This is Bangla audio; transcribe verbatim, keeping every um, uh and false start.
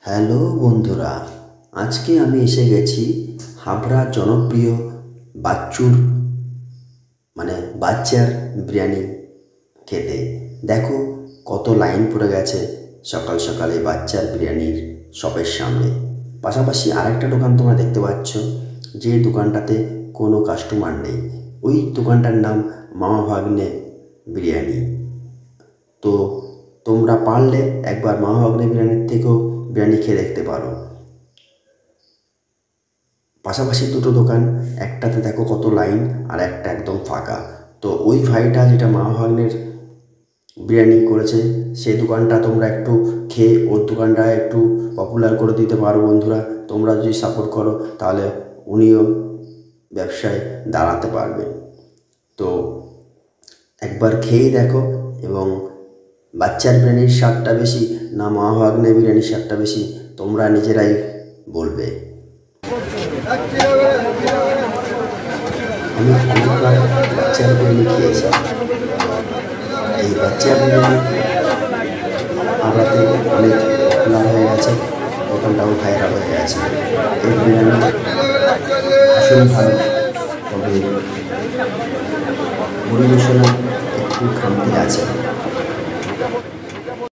হ্যালো বন্ধুরা, আজকে আমি এসে গেছি হাবড়ার জনপ্রিয় বাচ্চুর মানে বাচ্চার বিরিয়ানি খেতে। দেখো কত লাইন পড়ে গেছে সকাল সকাল এই বাচ্চার বিরিয়ানির শপের সামনে। পাশাপাশি আরেকটা দোকান তোমরা দেখতে পাচ্ছ, যে দোকানটাতে কোনো কাস্টমার নেই। ওই দোকানটার নাম মামা ভাগ্নে বিরিয়ানি। তো তোমরা পারলে একবার মামা ভাগ্নে বিরিয়ানির থেকেও বিরিয়ানি খেয়ে দেখতে পারো। পাশাপাশি দুটো দোকান, একটাতে দেখো কত লাইন আর একটা একদম ফাঁকা। তো ওই ভাইটা যেটা মামা ভাগ্নের বিরিয়ানি করেছে, সেই দোকানটা তোমরা একটু খেয়ে ওর দোকানটা একটু পপুলার করে দিতে পারো বন্ধুরা। তোমরা যদি সাপোর্ট করো তাহলে উনিও ব্যবসায় দাঁড়াতে পারবে। তো একবার খেয়েই দেখো, এবং বাচ্চার বিরিয়ানির স্বাদটা বেশি না মামা ভাগ্নে বিরিয়ানির স্বাদটা বেশি তোমরা নিজেরাই বলবে। আমি অনেকবার বাচ্চার বিরিয়ানি খেয়েছি। এই বাচ্চার বিরিয়ানি হাবড়াতে অনেক পপুলার হয়ে গেছে, দোকানটাও ভাইরাল হয়ে গেছে। এই বিরিয়ানি ভীষণ ভালো, তবে পরিবেশনে একটু খামতি আছে।